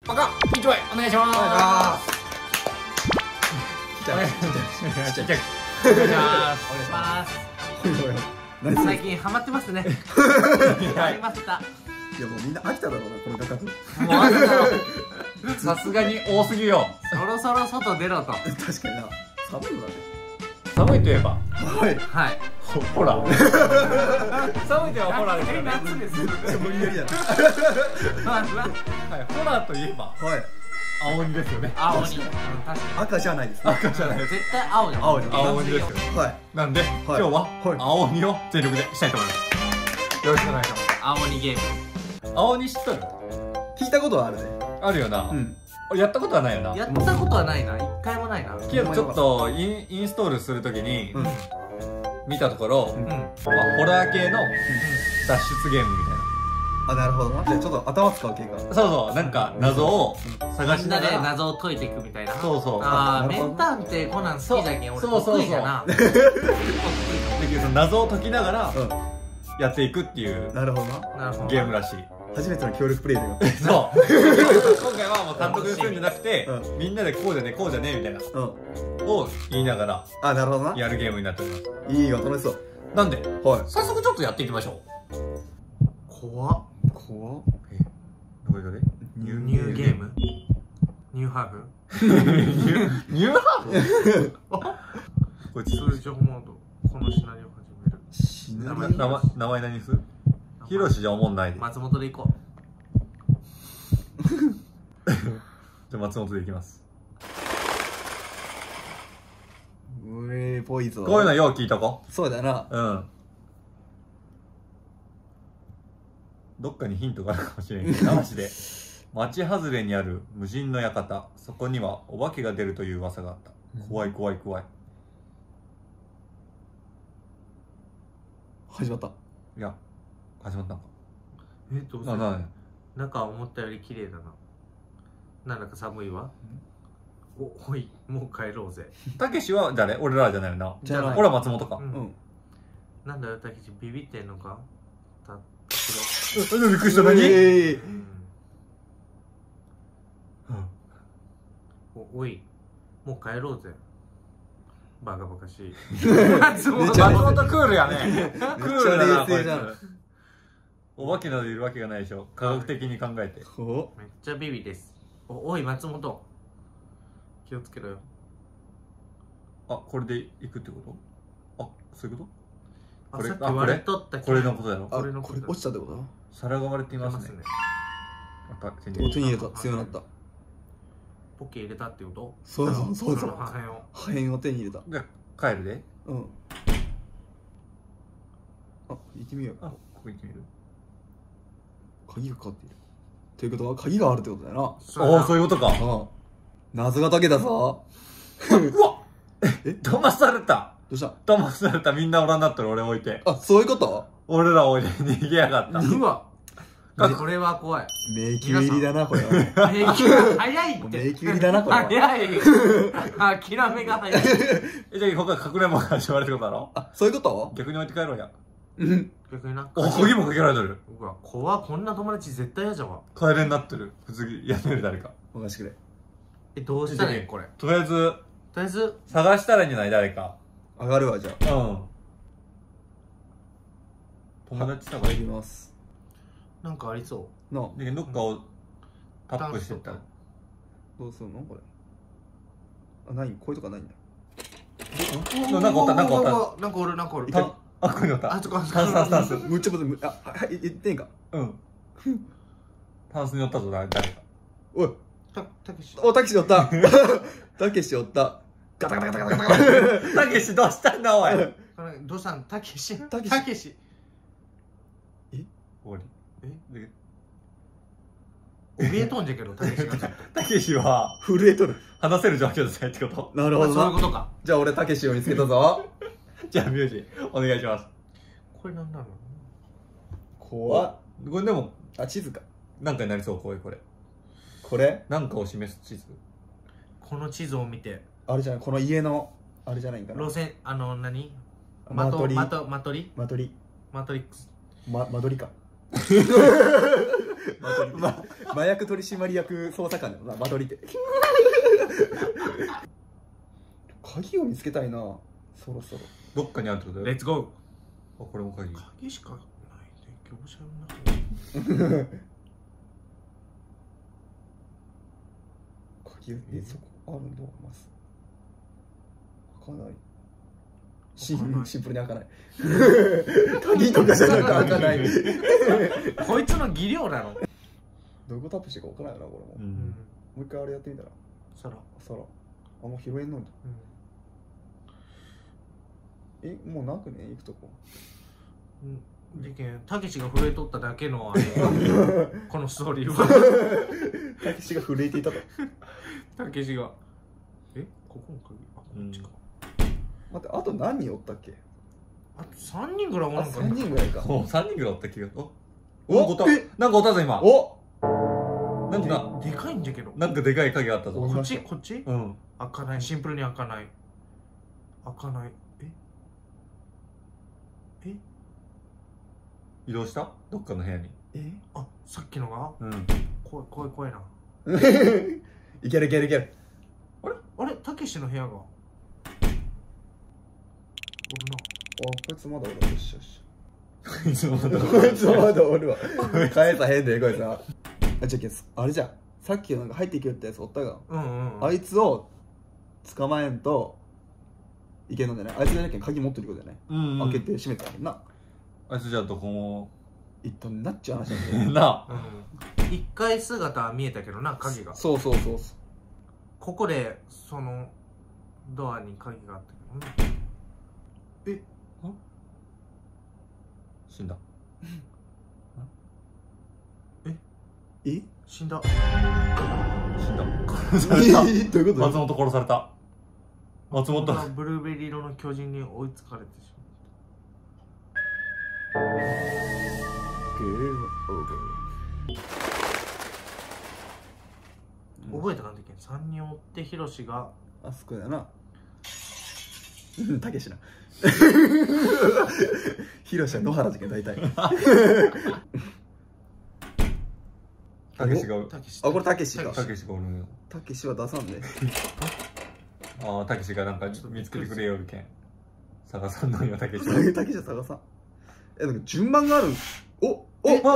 バカ一枚お願いします。 じゃあ、 お願いします。最近ハマってますね。やりました。 いやもうみんな飽きただろうな、この画角。 もうあんたさすがに多すぎよ。そろそろ外出ろと。 確かにな。寒いのだね。 寒いといえばはい。 はい。 ほら。 寒いといえばホラーですよね。夏です。 無理やりやな。 はい。ホラーといえばはい。 青鬼ですよね。青鬼。確かに。 赤じゃないです。 赤じゃないです。絶対青じゃん。青鬼ですよ。 はい。 なんで今日は青鬼を全力でしたいと思います。よろしくお願いします。青鬼ゲーム。青鬼知っとる？ 聞いたことはあるね。 あるよな。やったことはないよな。やったことはないな。一回もないな。けどちょっとインストールするときに見たところ、ホラー系の脱出ゲームみたいな。 あ、なるほどな。じゃあちょっと頭使う系か。 そうそう、なんか謎を探しながらみんなで謎を解いていくみたいな。 そうそう。 ああ、メンタンテコナン好きじゃけん。俺得意やな。 だけど謎を解きながらやっていくっていうなるほどな。 ゲームらしい。 初めての協力プレイだよ。 そう。今回はもう単独でするんじゃなくて、みんなでこうじゃねこうじゃねみたいなを言いながら、 あ、なるほどな。 やるゲームになっております。 いいよ、楽しそう。 なんで、 はい。 早速ちょっとやっていきましょう。 怖っ。 怖っ。 どれどれ？ ニューゲーム？ニューハーフ？ ニューハーフ？こいつ通常モード。このシナリオ始める。 名前何する？ヒロシじゃ思んないで。 松本で行こう。じゃあ松本でいきます。 ぽいぞ。 こういうのよう聞いとこ。 そうだな。 うん。どっかにヒントがあるかもしれんけど、マジで。町外れにある無人の館。そこにはお化けが出るという噂があった。怖い怖い怖い。 始まった。 いや、始まったんか。 どうする？中思ったより綺麗だな。なんだか寒いわ。おい、もう帰ろうぜ。 たけしは誰？俺らじゃないよな。 じゃあ俺は松本か。 なんだよ、たけし、ビビってんのか？ びっくりした。何？ おい、もう帰ろうぜ。バカバカしい。 松本クールやね。クールだな、こいつ。お化けなどいるわけがないでしょ。科学的に考えて。 めっちゃビビです。おい、松本。気をつけろよ。 あ、これでいくってこと？あ、そういうこと？ これ、割れとったこれのことやろ。 これ落ちたってこと？ 皿が割れていますね。 手に入れた。強くなった。 ポッケ入れたってこと？ そうそうそう。 破片を手に入れた。 じゃあ帰るで。 うん。あ、行ってみよう。 あ、ここ行ってみる。 鍵がかかっている。ということは鍵があるってことだよな。 ああ、そういうことか。 謎が解けたぞ。 うわ騙された。 どうした？ 騙された。みんなおらんなったら俺置いて。 あ、そういうこと？ 俺ら置いて逃げやがった。 うわ、これは怖い。 迷宮入りだな、これは。 迷宮早いって。 迷宮入りだな、これは。 早い。諦めが早い。 じゃあここは隠れも始まるってことだろ？ あ、そういうこと？ 逆に置いて帰ろうや。 逆にな。 お、鍵もかけられてる。 うわ、怖っ。こんな友達絶対嫌じゃわ。 帰れになってる。普通にやめる誰か。 おかしくれ。 どうしたらいいこれ。 とりあえず探したらいいんじゃない？誰か。 上がるわ、じゃあ。 友達とかいきます。 なんかありそう。 どっかをタップしてったら。 どうするのこれ。あ、ない、こういうとかないんだ。 なんかおった。 なんかおる。 あ、ここにおった。 あ、そこ。 タンス。 むっちゃむあ、はい、言ってんか。 タンスにおったぞ、誰か。 おい。 たけし。 お、たけしおった。たけしおった。ガタガタガタガタガタ。 たけしどうしたんだ、おい。 どうしたん？たけし。 え？ 終わり。 怯えとんじゃけど、たけしが。 たけしは震えとる。 話せる状況じゃないってこと？ なるほどな。 そういうことか。 じゃあ俺たけしを見つけたぞ。 じゃあミュージお願いします。 これなんだろう。 怖っ。 これでもあ、地図か。 なんかになりそう。これなんかを示す地図。 この地図を見て。 あれじゃない、この家のあれじゃないんかな。 路線、何？ マトリマトリックス。 間取りか。 麻薬取締役捜査官だよな、間取りって鍵を見つけたいな、そろそろ。 どっかにあるってことだよ。 レッツゴー。 あ、これも鍵。 鍵しかないで、業者の中に。 鍵、そこあるのます。開かない。シンプルに開かない。鍵とかじゃなく開かない。 こいつの技量なの。 どこタップしてか分からないな、これも。もう一回あれやってみたら。皿。あんま拾えんのんだ。もうなくね、行くとこ。 事件、たけしが震えとっただけのこのストーリーは。 たけしが震えていたと。 たけしが。ここの鍵。あ、こっちか。 待って、あと何人おったっけ？ あと3人ぐらいおらんかな。 3人ぐらいか。 3人ぐらいおった気が。なんかおったぞ今。なんかでかいんじゃけど。 なんかでかい鍵あったぞ。 こっち？うん。開かない。シンプルに開かない。開かない。 移動した？どっかの部屋に。 あ、さっきのが？怖いな。 いける。 あれたけしの部屋が。 こいつまだおるわ。よし。 こいつまだおるわ。返さへんで、こいつは。あれじゃん。さっきなんか入ってきよったやつおったが。あいつを捕まえんといけんのじゃない？あいつじゃなきゃ鍵持ってることじゃない？開けて閉めたらいいな。 あいつじゃあどこも一旦なっちゃう話なんだよな。 一回姿は見えたけどな、鍵が。 そう。 ここでそのドアに鍵があったけどね。 死んだ。 死んだ。 殺された。 どういうこと？ 松本殺された。松本ブルーベリー色の巨人に追いつかれてしまう。覚えたかんだっけ？3人追ってヒロシがあそこだな。たけしな。ヒロシは野原事件大体。 たけしが。 あ、これたけしか。 たけしがおるんよ。 たけしは出さんで。 ああ、たけしがなんかちょっと見つけてくれよるけん。探さんのよ、たけし。 たけしは探さん。なんか順番がある。やだ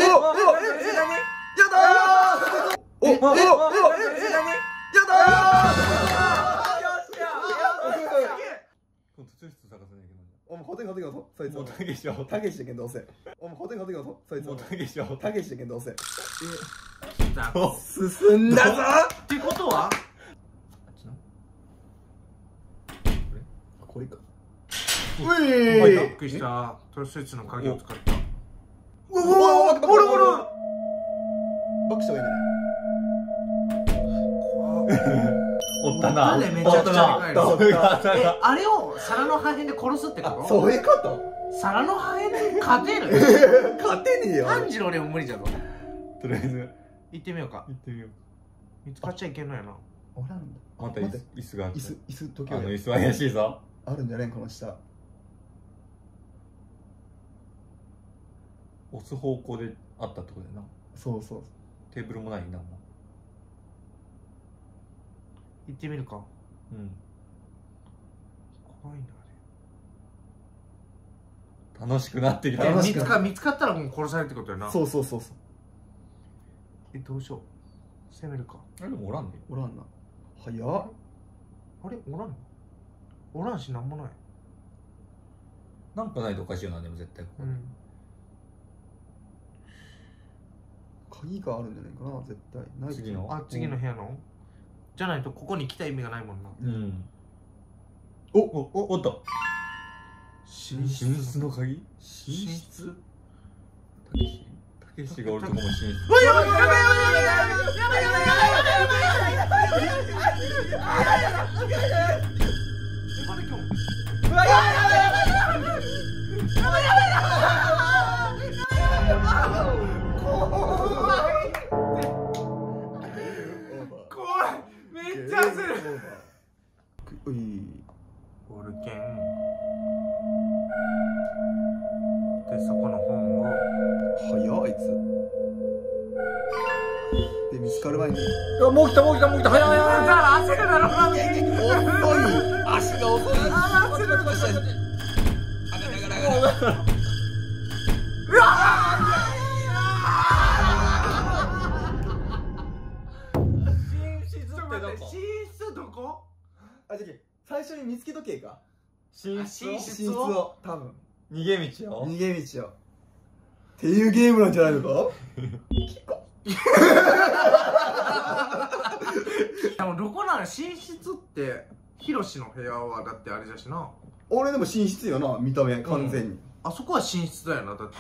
途中室探さないけど。 お前、勝てよ、そいつ。 もうたけしは。 たけしだけんどうせ。お前、勝てよ、そいつ。 もうたけしは。 たけしだけんどうせ。 進んだぞってことはこれか。 びっくりした。図書室の鍵を使った。 おるバックした方がいいんじゃない？ おったな。 めちゃくちゃでかいの。あれを皿の破片で殺すってこと？ そういうこと？ 皿の破片で勝てる？ 勝てねえよ。 炭治郎でも無理じゃぞ。 とりあえず行ってみようか。見つかっちゃいけんのやな。 おらんだ。 また椅子があって。 椅子時計。椅子は怪しいぞ。 あるんじゃねん、この下。 押す方向であったってことだよな。 そう。 テーブルもないな。 行ってみるか。怖いなあれ。 楽しくなってきた。 見つかったらもう殺されるってことやな。 そう。 どうしよう。攻めるか。 あれでもおらんね。 おらんな。早っ。 あれおらんの？おらんしなんもない。 なんかないとおかしいよな、でも絶対。 鍵があるんじゃないかな、絶対。ない。 次の部屋の？じゃないとここに来た意味がないもんな。 おっと。寝室の鍵？ 寝室？ たけしがおるとこも寝室。 やばいめっちゃ焦る。オルケンでそこの本を早いあいつで見つかる前にもう来た早いだから焦るだろ遅い足が遅いうわ寝室どこ？ あ、じゃ最初に見つけとけか。 寝室を多分逃げ道をっていうゲームなんじゃないのか。 でもどこなの？寝室ってヒロシの部屋はだってあれだしな。 俺でも寝室よな、見た目完全に、 あそこは寝室だよな。だって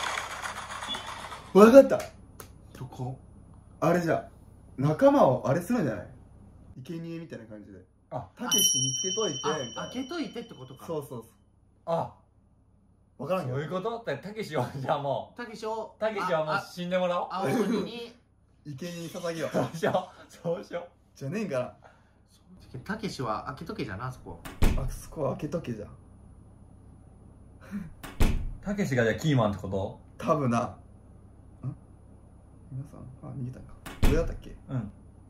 分かった。 どこ？ あれじゃ仲間をあれするんじゃない？生贄みたいな感じで、たけし見つけといて開けといてってことか。 そうそうそう。 あ、 分からんよ。 そういうこと？たけしはじゃあもうたけしはもう死んでもらおう。 青鬼に生贄に捧げよう。 そうしようじゃねえんかな。 たけしは開けとけじゃな。あそこ開けとけじゃん。 たけしがじゃあキーマンってこと？ 多分な。皆さん、逃げたんか。どれだったっけ？ うん。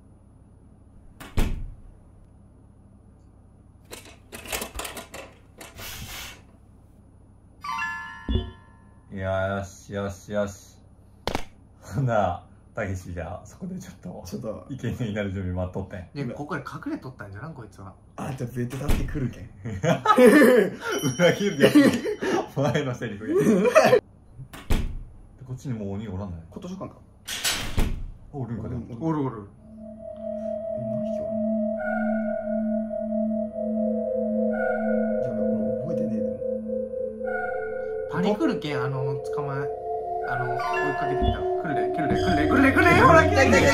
よし。ほな、たけしじゃあそこでちょっと生贄になる準備待っとってん。 ここで隠れとったんじゃなこいつは。 じゃあ絶対助け来るけん。 裏切るやつ。前のセリフや。こっちにもう鬼おらんない。 今年かんか。 おるんかでも。 おる。 何匹おる？やべ、俺覚えてねえでも。 パニクるけん捕まえ追いかけてきた。来るでほら来た。 頑張れ。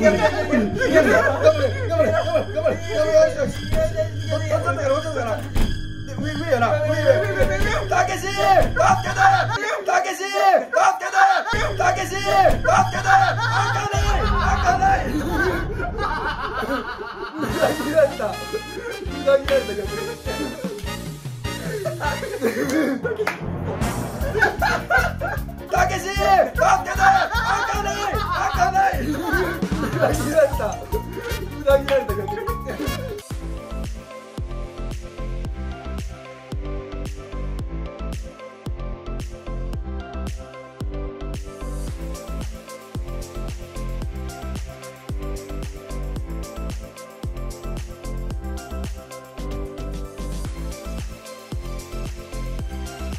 上やな。たけし助けて。